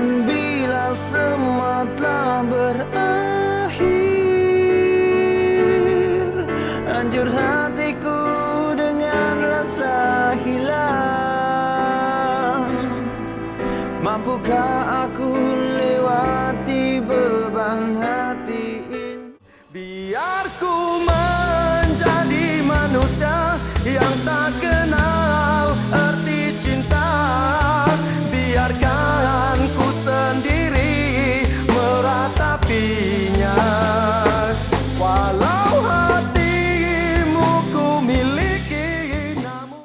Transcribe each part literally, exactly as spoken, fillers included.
Dan bila semua telah berakhir, hancur hatiku dengan rasa hilang. Mampukah aku lewati beban hati ini? Biar ku menjadi manusia yang tak kenal arti cinta. Biarkan ku sendiri meratapinya. Walau hatimu ku miliki, namun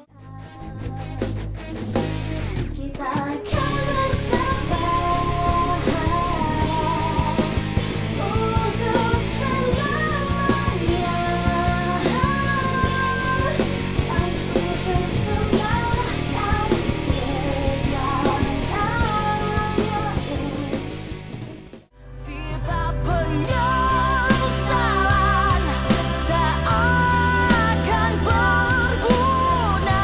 kita akan bersama untuk selamanya. Untuk bersama dan segalanya. Tiada penyesalan tak akan berguna.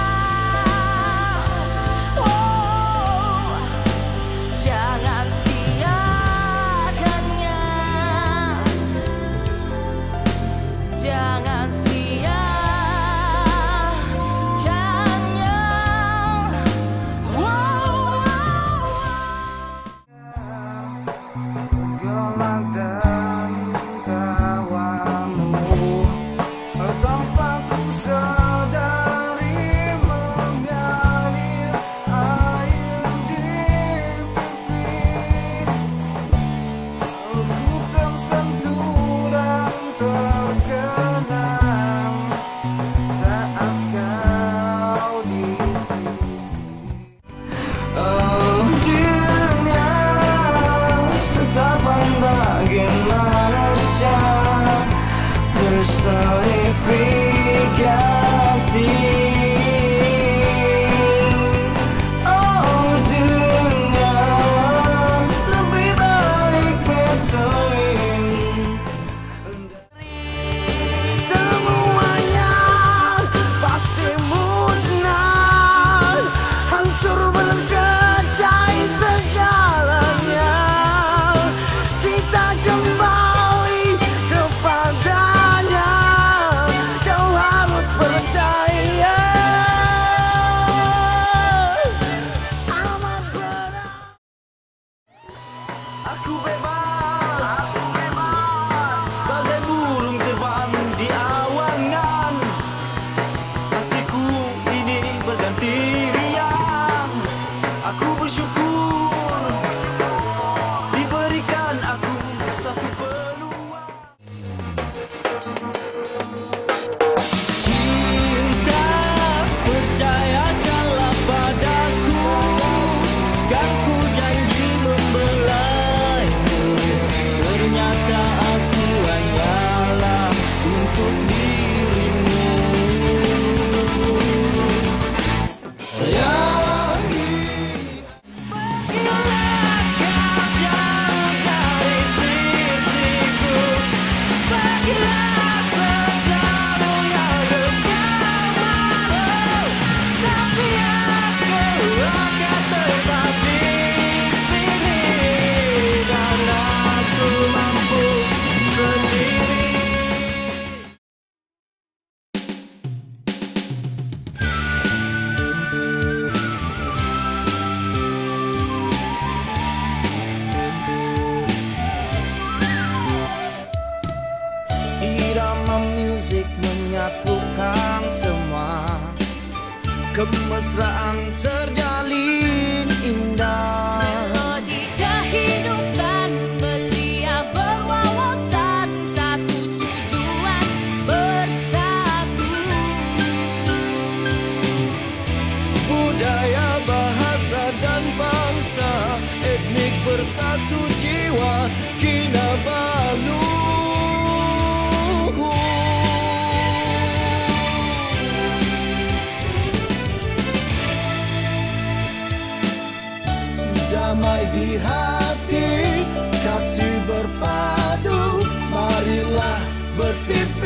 Oh, jangan sia-siakannya. Jangan sia-siakannya. gelak dan tawamu tanpa ku sadari mengalir air di pipi. Ku tersentuh dan terkenang saat kau di sisi. Oh dunia, setapan bagi manusia personifikasi. Oh dunia, lebih baik betulin. Semuanya pasti musnah, hancur berkecai segalanya. Kita kembali kepadanya, kau harus percaya. Amat berat. Aku bebas, bagai burung terbang di awangan. Hatiku ini berganti riang. Aku bersyukur diberikan aku satu peluang. Cinta, percayakanlah padaku, kan ku janji membelaimu. Ternyata aku hanyalah untuk dirimu. Sayangi, pergilah kau jauh dari sisiku. Pergilah sejauh yang engkau mau. Tapi aku akan tetap di sini, dan aku mampu sendiri. Irama musik menyatukan semua, kemesraan terjalin indah. Melodi kehidupan belia berwawasan, satu tujuan bersatu. Budaya, bahasa dan bangsa, etnik bersatu, jiwa Kinabalu. Damai di hati, kasih berpadu, marilah berpimpin.